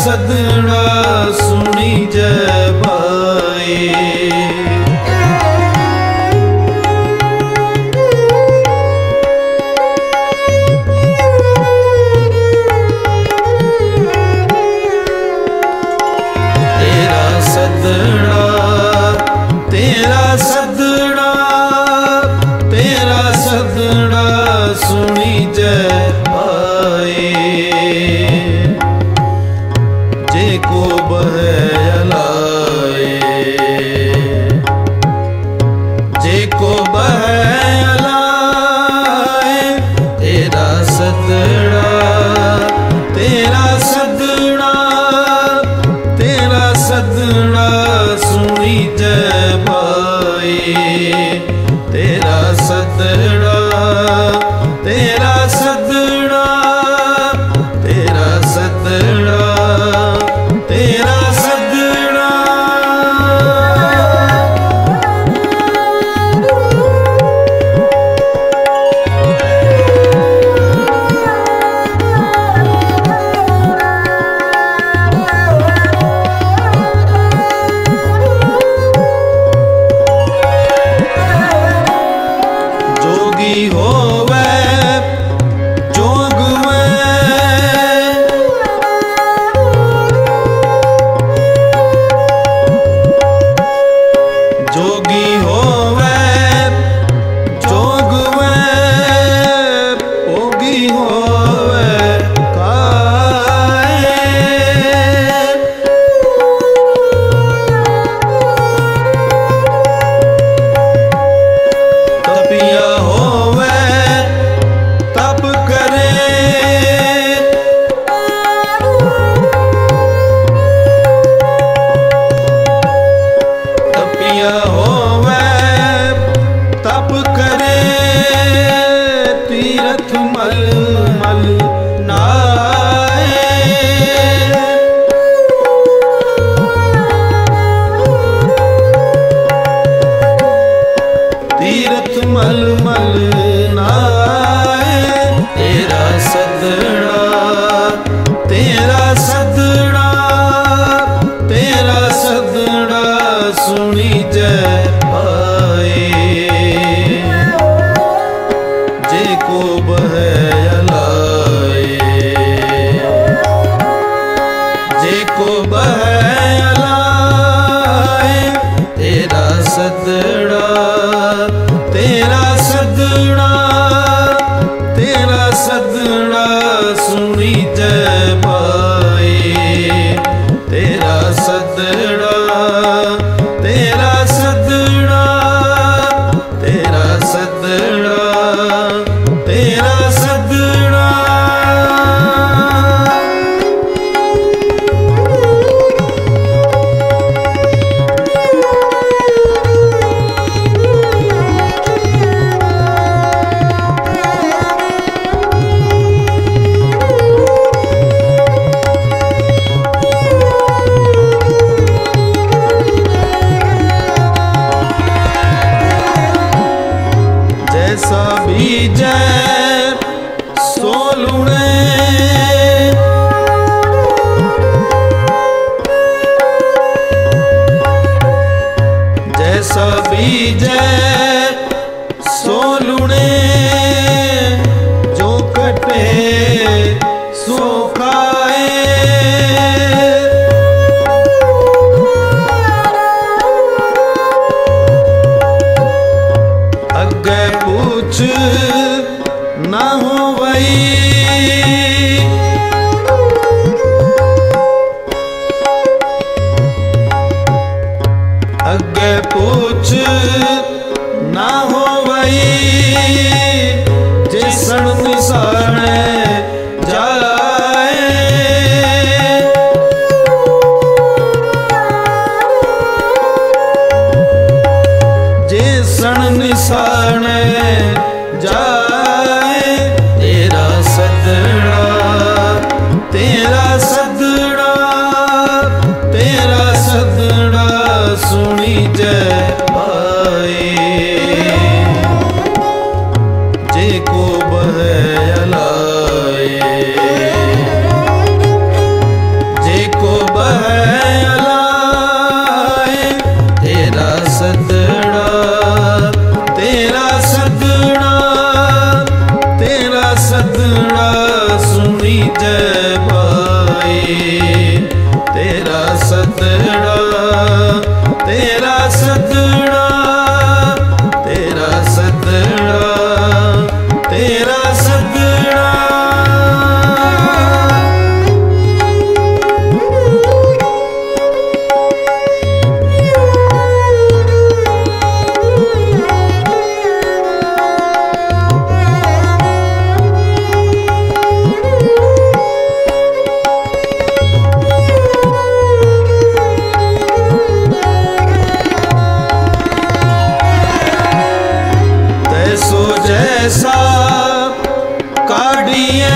सदड़ा सुनी जय भाई। सुनी जय भाई। जे को बहलाए, जे को बहलाए तेरा सदड़ा, तेरा सदड़ा, तेरा सदड़ा सुनी जय भाई। तेरा सदड़ा, तेरा सदड़ा, तेरा सदड़ा, तेरा सदड़ा। जोगी होवे मलमल नाए। तेरा सदड़ा, तेरा सदड़ा, तेरा सदड़ा सुनी जय भाई। जे को बहलाए, जे को बहलाए तेरा सदड़ा, तेरा सदड़ा, तेरा सदड़ा सुनी जय भाई। तेरा सदड़ा, तेरा सदड़ा, तेरा सदड़ा, तेरा सदड़ा। जय पाए। तेरा सतड़ा तेरा सतड़ा तेरा सतड़ा तेरा सतड़ा। तैसो जैसा काढ़िए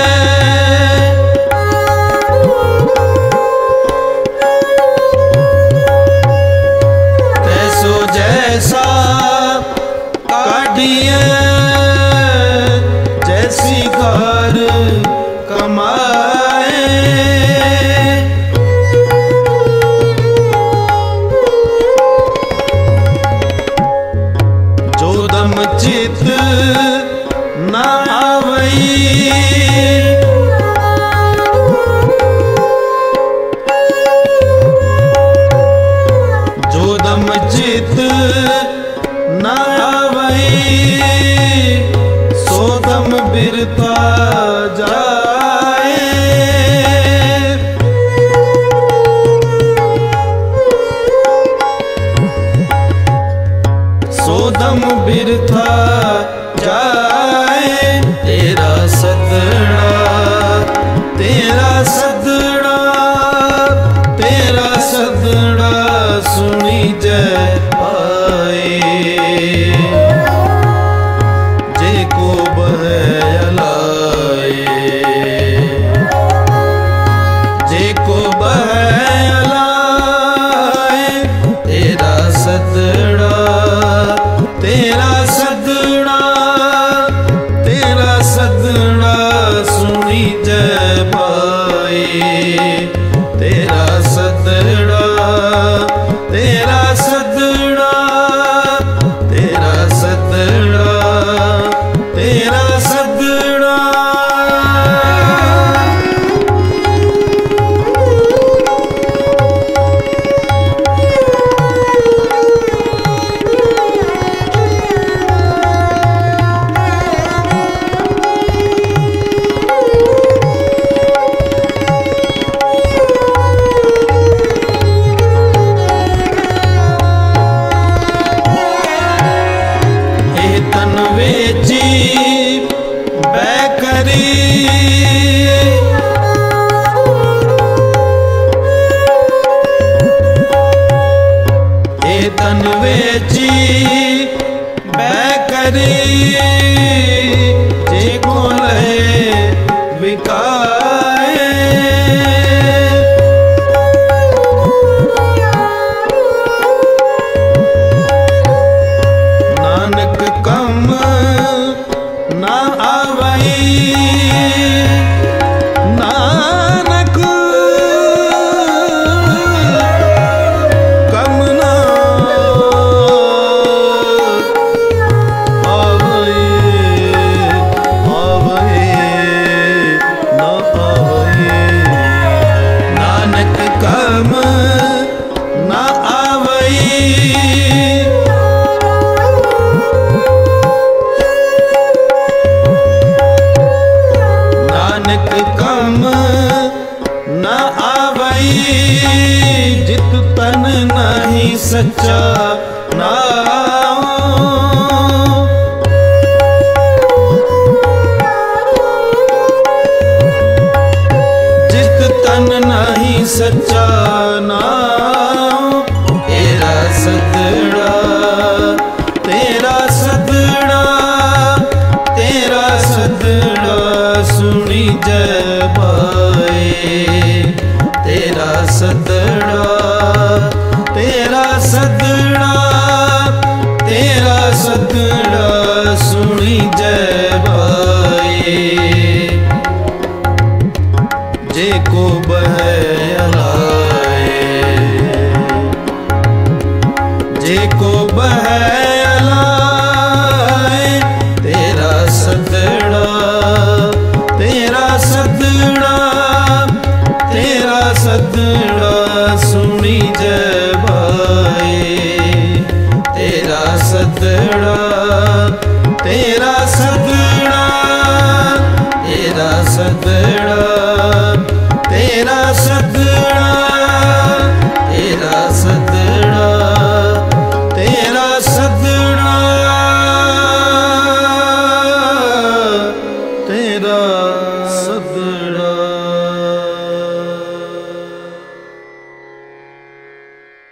तैसो जैसा काढ़िए जैसी कार कमाए। जो दम चित न आवई जो दम चित न आवई सो दम बिरता जाए। सोदम बिरथा जाए। तेरा सतड़ा तेरा सतड़ा तेरा सतड़ा सुनी जय पाए। जे को बहलाए जे को बहलाए। तेरा सतड़ा तेरा सतड़ा तेरा सतड़ा सुनी जय पाए। तेरा सतड़ा तेरा सतड़ा तेरा सतड़ा तेरा सतड़ा। वेची बैकरी ए तन वेची बैकरी जे को लहे विकाए। नानक कम ना आवई नानक कम ना आवई आवई ना आवई। नानक कम ना आवई नानक कम न आवई। जित तन नहीं सच्चा नाम जित तन नहीं सच्चा नाम। तेरा सतड़ा तेरा सतड़ा तेरा सतड़ा सुनी जय पाए। तेरा सतड़ा तेरा सतड़ा तेरा सतड़ा सुनी जय पाए। जे को बहलाए जे को बहलाए। तेरा सतड़ा तेरा सतड़ा सदड़ा सुनी जय भाए। तेरा सदड़ा तेरा सदड़ा तेरा सदड़ा तेरा सदड़ा